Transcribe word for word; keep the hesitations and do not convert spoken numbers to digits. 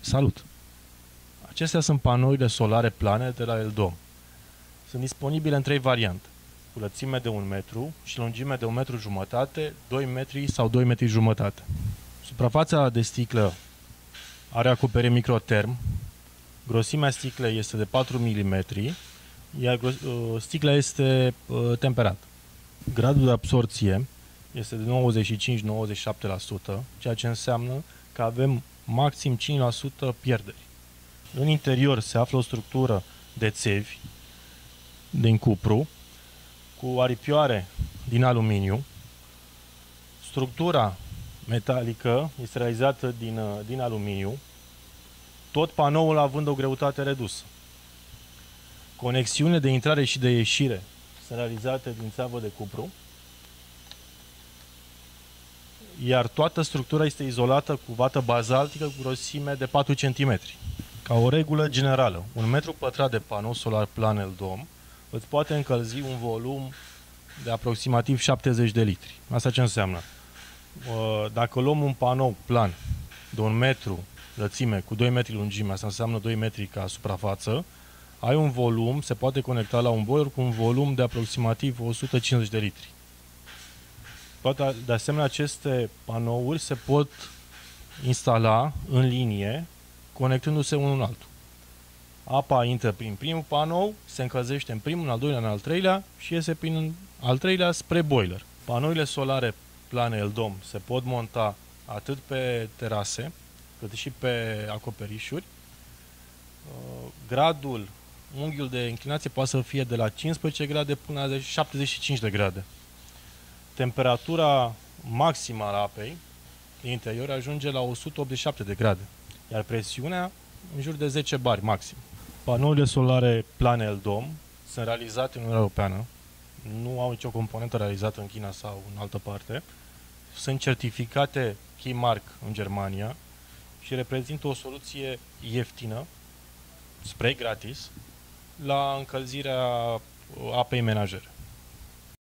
Salut! Acestea sunt panourile solare plane de la Eldom. Sunt disponibile în trei variante, cu lățime de un metru și lungime de un metru jumătate, doi metri sau doi metri jumătate. Suprafața de sticlă are acoperire microterm, grosimea sticlei este de patru milimetri, iar sticla este temperată. Gradul de absorție este de nouăzeci și cinci - nouăzeci și șapte la sută, ceea ce înseamnă că avem maxim cinci la sută pierderi. În interior se află o structură de țevi din cupru cu aripioare din aluminiu. Structura metalică este realizată din, din aluminiu, tot panoul având o greutate redusă. Conexiunile de intrare și de ieșire sunt realizate din țeavă de cupru, iar toată structura este izolată cu vată bazaltică cu grosime de patru centimetri. Ca o regulă generală, un metru pătrat de panou solar plan Eldom îți poate încălzi un volum de aproximativ șaptezeci de litri. Asta ce înseamnă? Dacă luăm un panou plan de un metru lățime cu doi metri lungime, asta înseamnă doi metri ca suprafață, ai un volum, se poate conecta la un boiler cu un volum de aproximativ o sută cincizeci de litri. Toate, de asemenea, aceste panouri se pot instala în linie, conectându-se unul în altul. Apa intră prin primul panou, se încălzește în primul, în al doilea, în al treilea și iese prin al treilea spre boiler. Panourile solare plane Eldom se pot monta atât pe terase, cât și pe acoperișuri. Gradul, unghiul de inclinație poate să fie de la cincisprezece grade până la șaptezeci și cinci de grade. Temperatura maximă a apei din interior ajunge la o sută optzeci și șapte de grade, iar presiunea în jur de zece bari maxim. Panourile solare plane Eldom sunt realizate în Uniunea Europeană, nu au nicio componentă realizată în China sau în altă parte, sunt certificate Keymark în Germania și reprezintă o soluție ieftină, spray gratis, la încălzirea apei menajere.